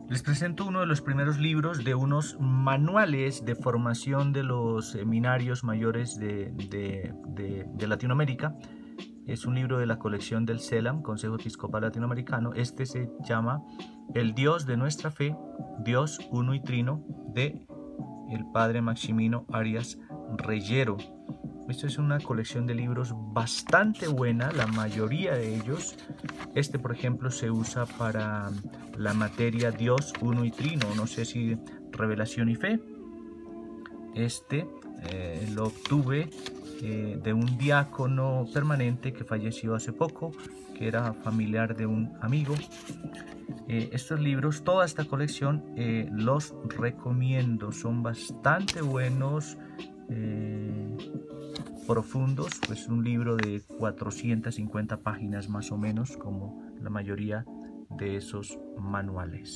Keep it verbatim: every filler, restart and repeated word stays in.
Les presento uno de los primeros libros de unos manuales de formación de los seminarios mayores de, de, de, de Latinoamérica. Es un libro de la colección del CELAM, Consejo Episcopal Latinoamericano. Este se llama El Dios de nuestra fe, Dios uno y trino, de el padre Maximino Arias Reyero. Esto es una colección de libros bastante buena, la mayoría de ellos. Este, por ejemplo, se usa para la materia Dios uno y trino, no sé si revelación y fe. Este eh, lo obtuve eh, de un diácono permanente que falleció hace poco, que era familiar de un amigo. Eh, estos libros, toda esta colección, eh, los recomiendo, son bastante buenos, eh, profundos, pues un libro de cuatrocientas cincuenta páginas más o menos, como la mayoría de esos manuales.